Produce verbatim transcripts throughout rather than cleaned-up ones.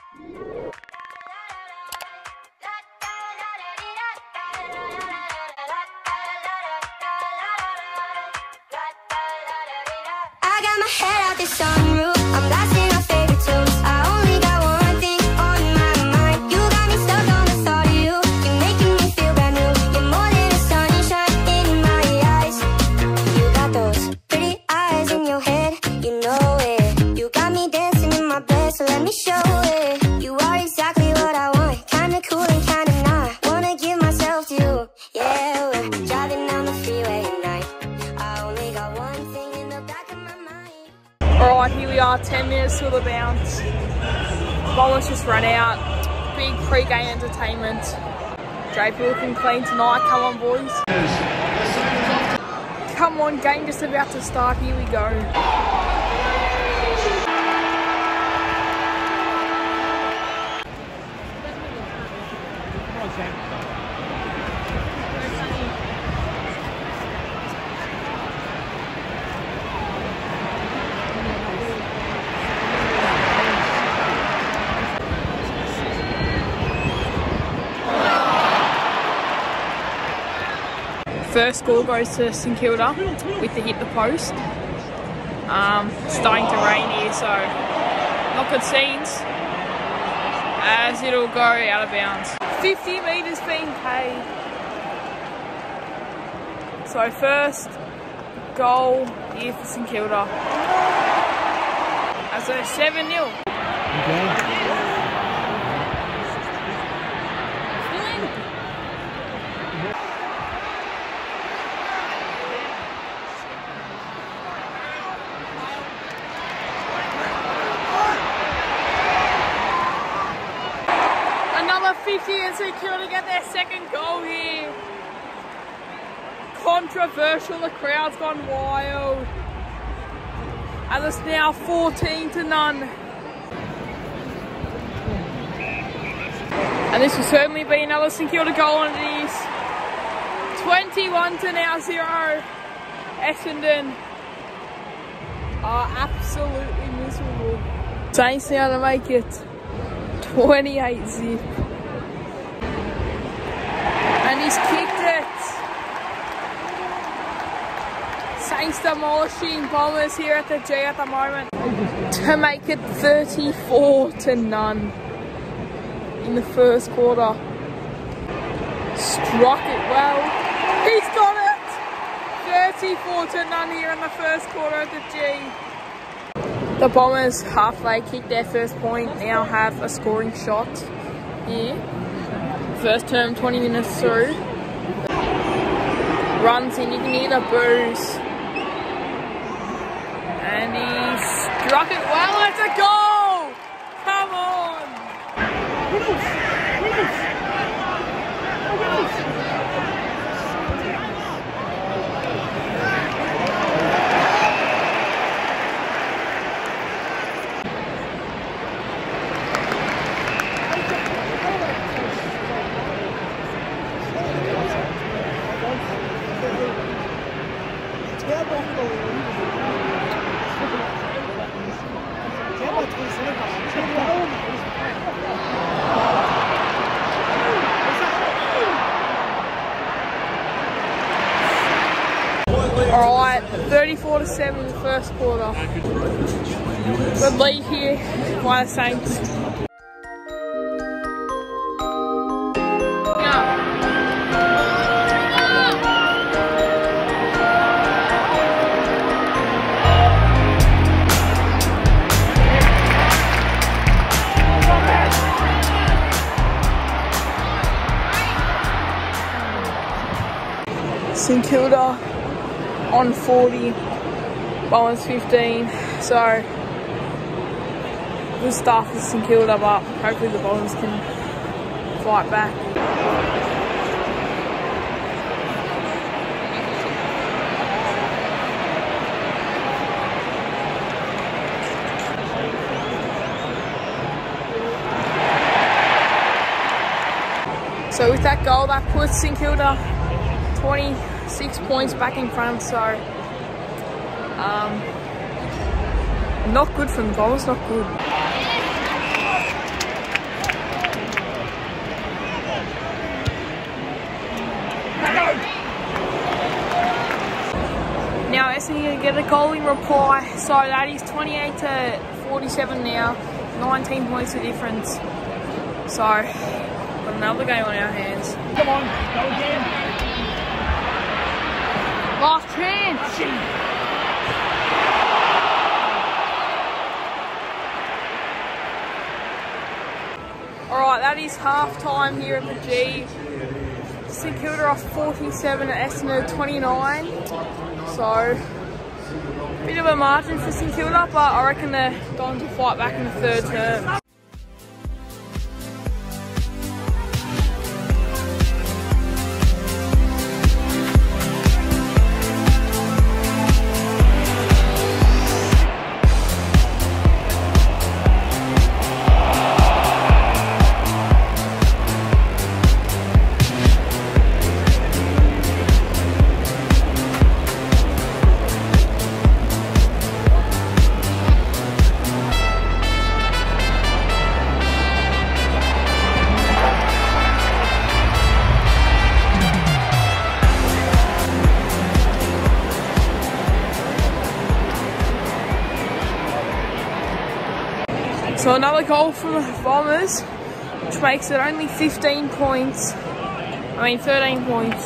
I got my head out the sunroof. I'm blasting our favorite tunes. I only got one thing on my mind. You got me stuck on the thought of you. You're making me feel brand new. You're more than a sunshine in my eyes. You got those pretty eyes in your head. You know it. You got me dancing in my bed, so let me show it. You are exactly what I want. Kinda cool and kinda not. Wanna give myself to you. Yeah, we're driving down the freeway at night. I only got one thing in the back of my mind. Alright, here we are, ten minutes till the bounce. Bombers just run out. Big pre-game entertainment. J P looking clean tonight. Come on, boys. Come on, game just about to start. Here we go. First score goes to St Kilda with the hit the post. Um, starting to rain here, so not good scenes as it'll go out of bounds. fifty metres being paid. So first goal here for St Kilda. As a seven nil. Okay. fifty and St Kilda get their second goal here. Controversial, the crowd's gone wild. And it's now fourteen to none. And this will certainly be another St Kilda goal, and it is twenty-one to now zero. Essendon are absolutely miserable. Saints now to make it twenty-eight zip. And he's kicked it. Saints demolishing Bombers here at the G at the moment to make it thirty-four to none in the first quarter. Struck it well. He's got it. thirty-four to none here in the first quarter at the G. The Bombers halfway kicked their first point. Now have a scoring shot here. First term, twenty minutes through. Runs in, you can hear the boos. And he struck it well, it's a goal! Come on! Alright, thirty-four to seven in the first quarter. Good lead here by the Saints. St Kilda on forty, Bombers fifteen, so good stuff for St Kilda, but hopefully the Bombers can fight back. So with that goal, that puts St Kilda twenty-six points back in front, so um, not good from the Bombers, not good. get a goal in reply. So that is twenty-eight to forty-seven now. nineteen points of difference. So, got another game on our hands. Come on, go again. Last chance. Alright, that is half time here at the G. St Kilda off forty-seven at Essendon twenty-nine. So, bit of a margin for St Kilda, but I reckon they're going to fight back in the third term. So another goal from the Bombers, which makes it only fifteen points. I mean thirteen points.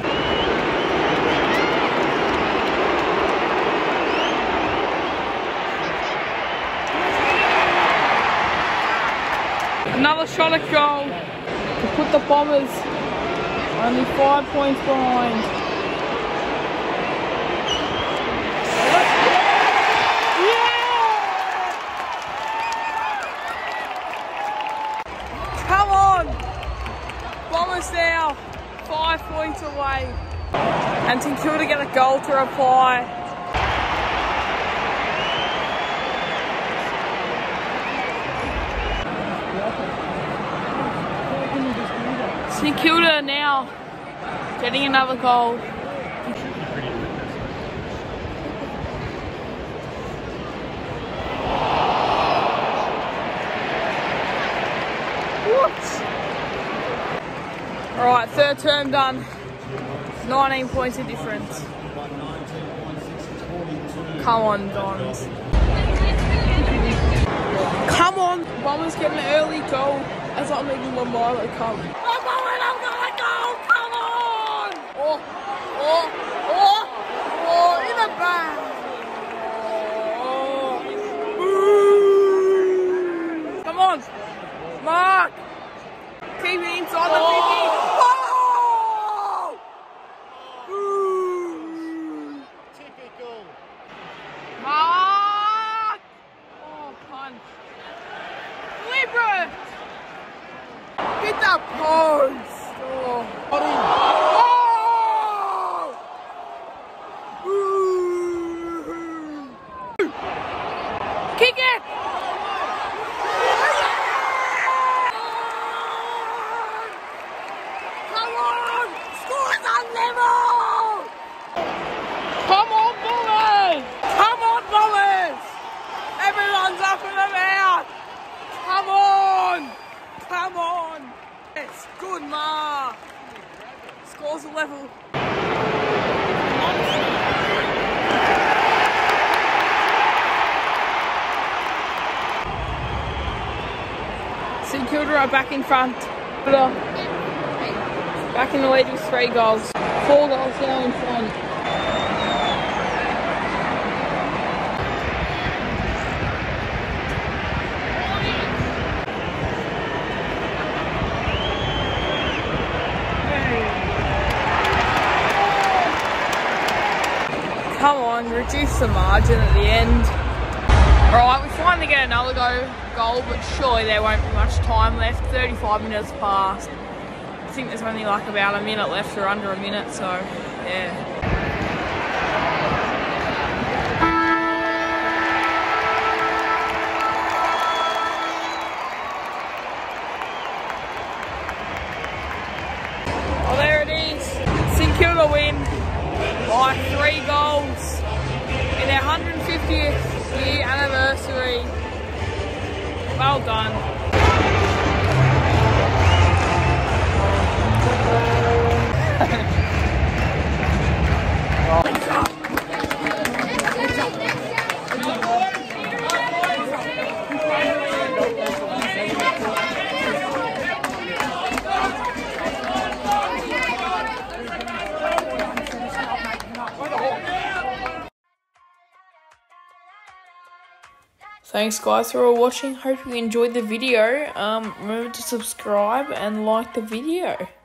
Another shot at goal to put the Bombers only five points behind. Bombers now five points away, and St Kilda get a goal to reply. St Kilda now getting another goal. What? Alright, third term done. nineteen points of difference. Come on, Dons. Come on! Bombers getting an early goal as I'm making my Milo come. I'm going, I'm gonna go! Come on! Oh, oh, oh, oh, in the back! Oh. Come on! Mark! Keep it inside the fifty. Oh! Typical. Mark! Oh, punch. Libra! Hit that post! Oh! Oh! Kick it! Come on, Bombers! Come on, Bombers! Everyone's up and about! Come on! Come on! It's good, Mark! Scores a level. St Kilda are back in front. Back in the lead with three goals. Four goals now in front. Come on, reduce the margin at the end. Alright, we finally get another go goal, but surely there won't be much time left. thirty-five minutes past. I think there's only like about a minute left, or under a minute, so yeah. Oh, there it is. St Kilda win by three goals in their one hundred fiftieth year anniversary. Well done. Thanks guys for all watching. Hope you enjoyed the video. Um, remember to subscribe and like the video.